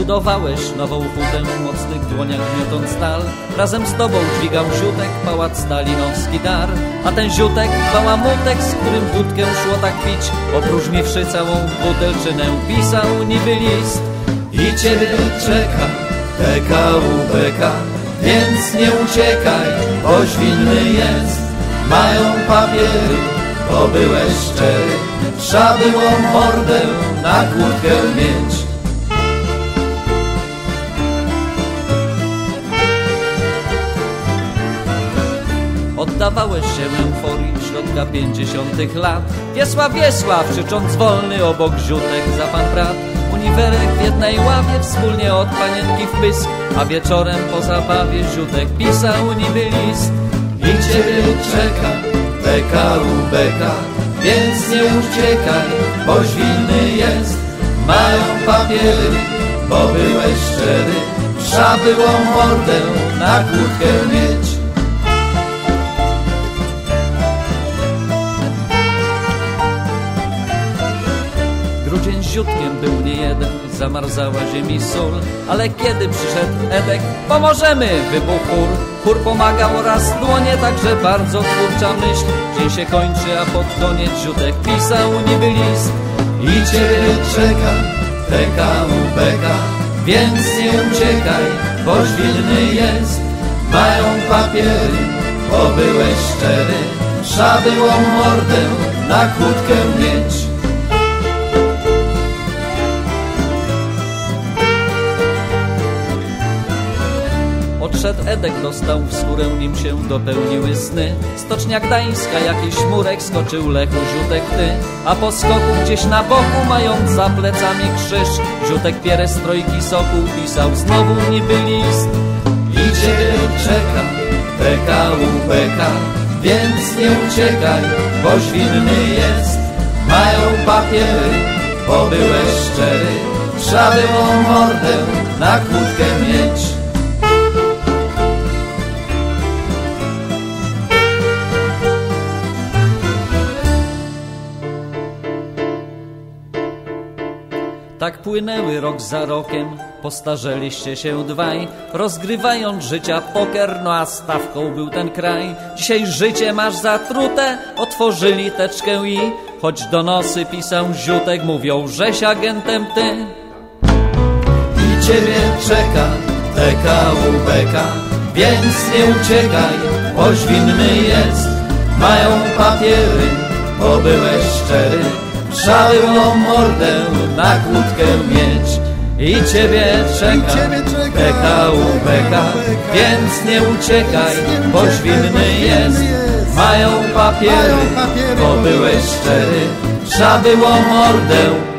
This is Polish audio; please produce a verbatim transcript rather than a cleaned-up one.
Budowałeś nową hutę, w mocnych dłoniach gniotąc stal. Razem z tobą dźwigał ziutek pałac stalinowski dar. A ten ziutek bałamutek, z którym wódkę szło tak pić, opróżniwszy całą butelczynę, pisał niby list. I ciebie czeka P K U B K, więc nie uciekaj, bo zwinny jest. Mają papiery, bo byłeś szczery, trzeba było mordę na kurtkę mieć. Oddawałeś się euforii środka pięćdziesiątych lat. Wiesław, Wiesław, krzycząc wolny obok ziutek za pan brat. Uniwerek w jednej ławie, wspólnie od panienki w pysk, a wieczorem po zabawie ziutek pisał niby list. I ciebie czeka P K U B K, więc nie uciekaj, bo zwinny jest. Mają papiery, bo byłeś szczery, trzeba było mordę na kłódkę mieć. Grudzień z ziutkiem był nie jeden, zamarzała ziemi sól. Ale kiedy przyszedł Edek, pomożemy, wybuchł chór. Chór pomagał raz dłonie, także bardzo twórcza myśl. Dzień się kończy, a pod koniec ziutek pisał niby list. I ciebie czeka P K U B K, więc nie uciekaj, bo zwinny jest. Mają papiery, bo byłeś szczery, trzeba było mordę na kłódkę mieć. Odszedł Edek, dostał w skórę, nim się dopełniły sny. Stocznia Gdańska, jakiś murek, skoczył Lechu, ziutek ty. A po skoku gdzieś na boku, mając za plecami krzyż, ziutek pierestrojki sokół pisał znowu niby list. I ciebie czeka P K U B K, więc nie uciekaj, bo zwinny jest. Mają papiery, bo byłeś szczery, trzeba było mordę na kłódkę mieć. Tak płynęły rok za rokiem, postarzeliście się dwaj, rozgrywając życia poker, no a stawką był ten kraj. Dzisiaj życie masz zatrute, otworzyli teczkę i choć donosy pisał ziutek, mówią, żeś agentem ty. I ciebie czeka P K U B K, więc nie uciekaj, bo zwinny jest. Mają papiery, bo byłeś szczery, trzeba było mordę na kłódkę mieć. I ciebie czeka P K U B K, więc nie uciekaj, bo zwinny jest. Mają papiery, bo byłeś szczery, trzeba było mordę